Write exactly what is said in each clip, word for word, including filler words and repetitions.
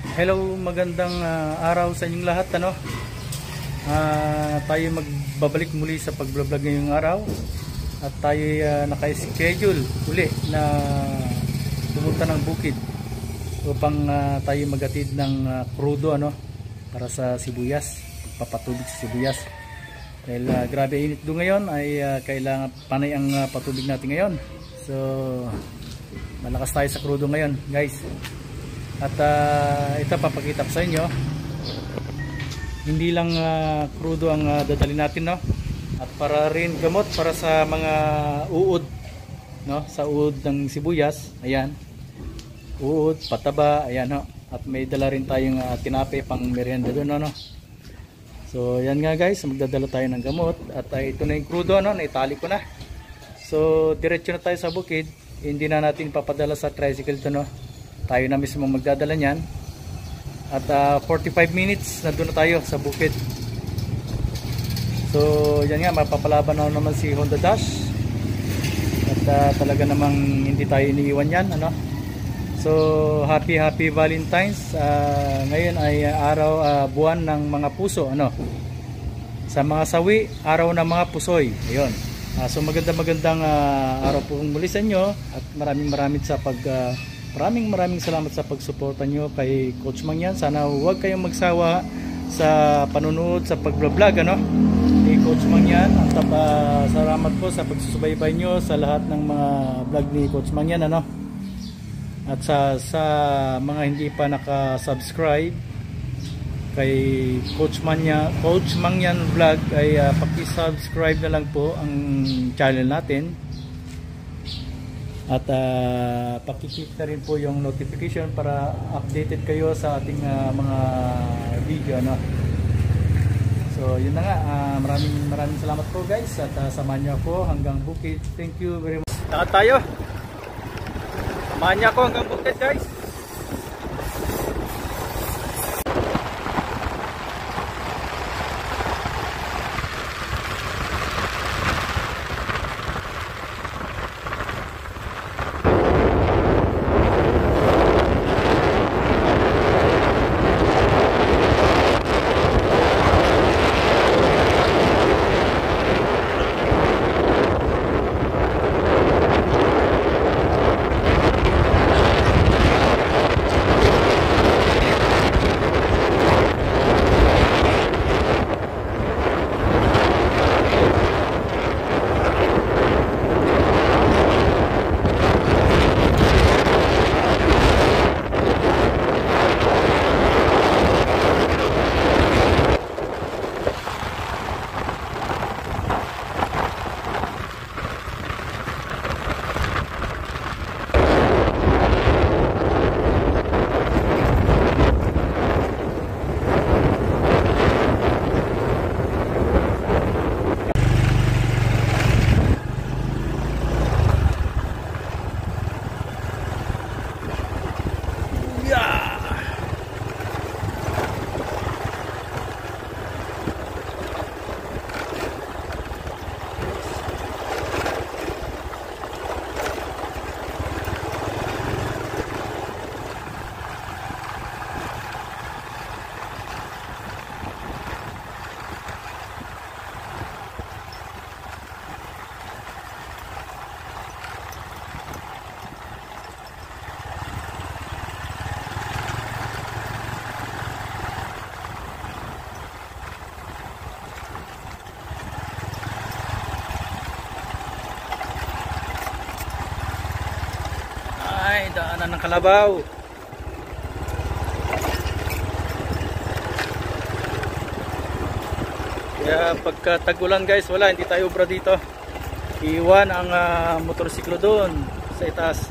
Hello, magandang uh, araw sa inyong lahat, ano. Uh, tayo magbabalik muli sa pag-vlog ngayong araw at tayo uh, naka-schedule uli na pumunta ng bukid upang uh, tayo magatid ng uh, krudo, ano, para sa sibuyas, papatubig sa sibuyas. Dahil uh, grabe init doon ngayon ay uh, kailangan panay ang uh, patubig natin ngayon. So malakas tayo sa krudo ngayon, guys. At uh, ito papakita ko sa inyo, hindi lang uh, krudo ang uh, dadalhin natin, no? At para rin gamot para sa mga uod, no? Sa uod ng sibuyas, ayan, uod, pataba, ayan, no? At may dala rin tayong uh, tinape pang merienda doon, no? So yan nga, guys, magdadala tayo ng gamot. At uh, ito na yung krudo, no? Naitali ko na. So diretso na tayo sa bukid. Hindi na natin papadala sa tricycle to, no? Tayo na mismo magdadala niyan. At uh, forty-five minutes na doon na tayo sa bukid. So yan nga, mapapalaban na naman si Honda Dash. At uh, talaga namang hindi tayo iniiwan yan, ano? So happy happy Valentine's. uh, Ngayon ay uh, araw, uh, buwan ng mga puso, ano? Sa mga sawi, araw ng mga pusoy. Ayun. uh, So maganda magandang uh, araw po muli sa inyo. At maraming maraming sa pag uh, Maraming maraming salamat sa pagsuporta nyo kay Coach Mangyan. Sana huwag kayong magsawa sa panunood, sa pag-vlog, ano, ni Coach Mangyan. At uh, salamat po sa pagsusubaybay nyo sa lahat ng mga vlog ni Coach Mangyan, ano. At sa, sa mga hindi pa naka-subscribe kay Coach Mangyan, Coach Mangyan Vlog, ay uh, paki-subscribe na lang po ang channel natin. At uh, pakiklik na rin po yung notification para updated kayo sa ating uh, mga video, no? So yun na nga, uh, maraming maraming salamat po, guys. At uh, samahan niyo ako hanggang bukid. Thank you very much. Lakad tayo. Samahan niyo ako hanggang bukid, guys. Ay, daanan ng kalabaw. Kaya pagka tag-ulan, guys, wala, hindi tayo obra dito. Iwan ang uh, motorsiklo doon sa itaas.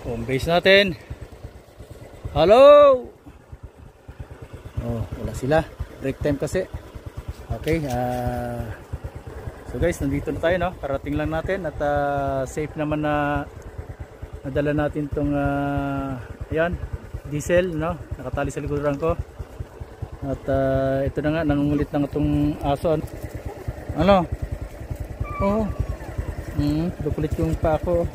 Home base natin. Hello. Oh, wala sila. Break time kasi. Okay, uh, so guys, nandito na tayo, no? Karating lang natin at uh, safe naman na nadala natin tong uh, ayan, diesel, no? Nakatali sa likuran ko. At uh, ito na nga, nangungulit na nga itong aso. Ano? Oo. Oh. Mm, dukulit yung pa ako.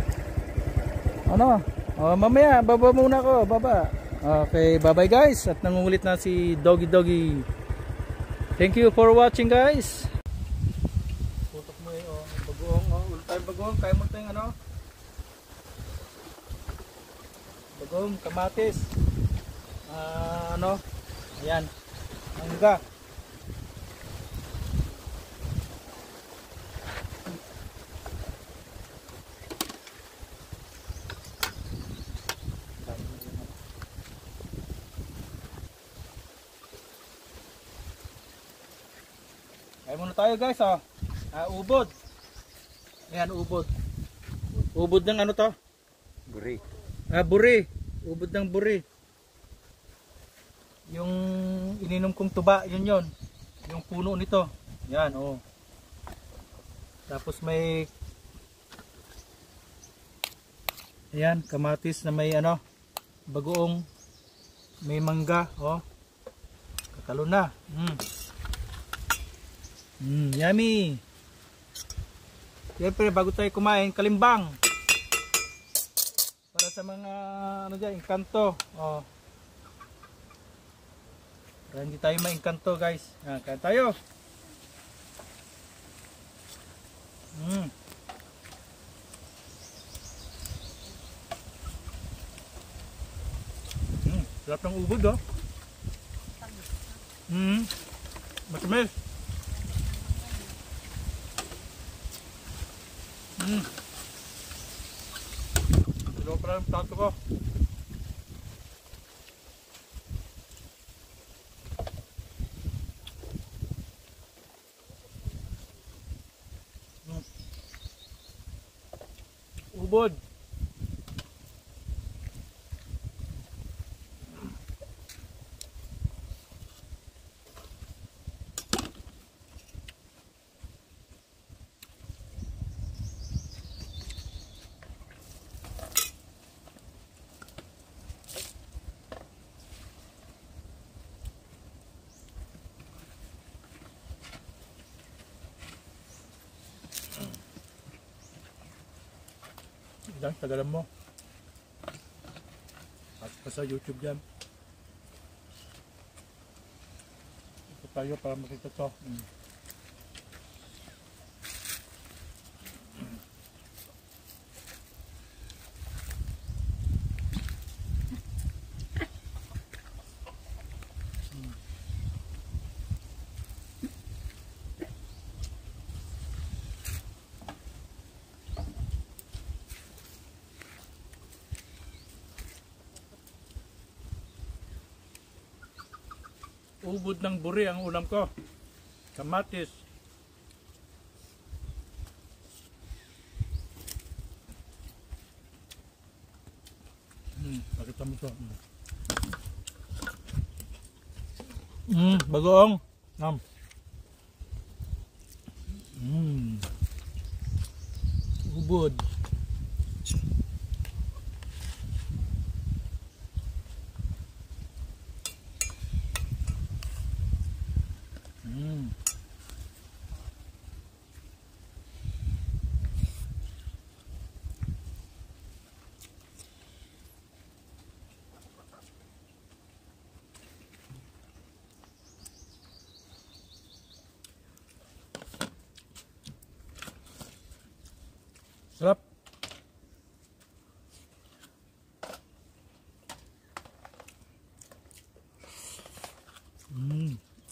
Ano? Oh, mamaya, baba muna ako, baba. Okay, bye bye guys. At nangungulit na si Doggy Doggy. Thank you for watching guys. Putok mo eh, oh, bagoong, oh, ulit tayo bagoong. Kaya mo tayong ano? Bagoong, kamatis. Uh, ano? Ayan, mangga. Kaya muna tayo guys, oh. Uh, ubod. Ayan, ubod. Ubod ng ano to? Buri. Ah, buri. Ubod ng buri. Yung ininom kong tuba, yun yun. Yung puno nito. Yan, oh. Tapos may ayan, kamatis na may ano, bagoong, may mangga, oh. Kakalo na. Mm. Mm, yummy. Siyempre, bago tayo kumain, kalimbang. Para sa mga ano dyan, engkanto. Oh. Para hindi tayo maengkanto guys. Yan, kain tayo. Mm. Mm, sarap ng ubod, oh. Mm. Matamis. Mm. Ito pala yung plato ko. Mm. Ubod. Yan, tagalan mo. At pa sa YouTube yan. Ito tayo para makita to. Mm. Ubod ng buri ang ulam ko. Kamatis. Hmm, pakita mo to. Hmm, bagoong. Nam. Hmm. Ubod. Mm. Sarap. Mm.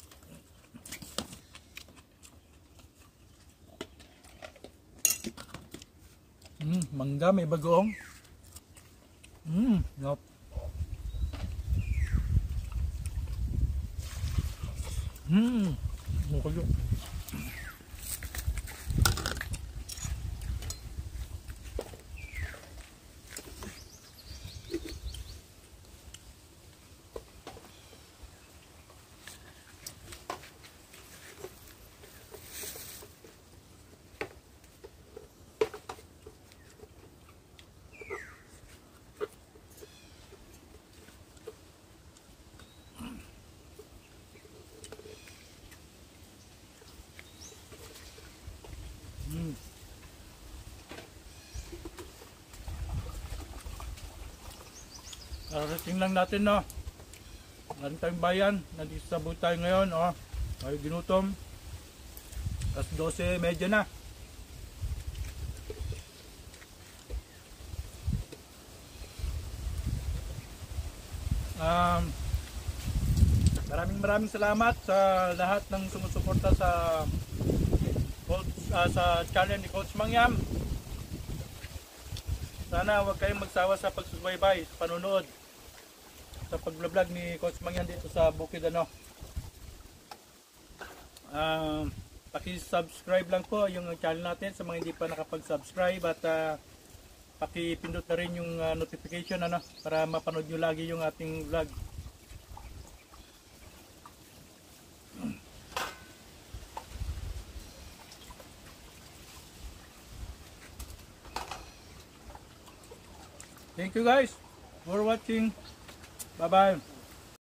Mm, mangga may bagoong. Mm, yup. Mm, mukha yun. Arating lang natin, no. Galing tayong bayan. Nandito sa buhay tayo ngayon, oh. Tayo ginutom. Tapos dose, medya na. Um, maraming maraming salamat sa lahat ng sumusuporta sa Coach, uh, sa channel ni Coach Mangyam. Sana huwag kayong magsawa sa pagsubaybay, sa panonood, sa pag-vlog ni Coach Mangyam dito sa Bukid, ano. Um, paki-subscribe lang po yung channel natin sa mga hindi pa nakapag-subscribe, at uh, paki-pindot na rin yung uh, notification, ano, para mapanood nyo lagi yung ating vlog. Thank you guys for watching. Bye bye.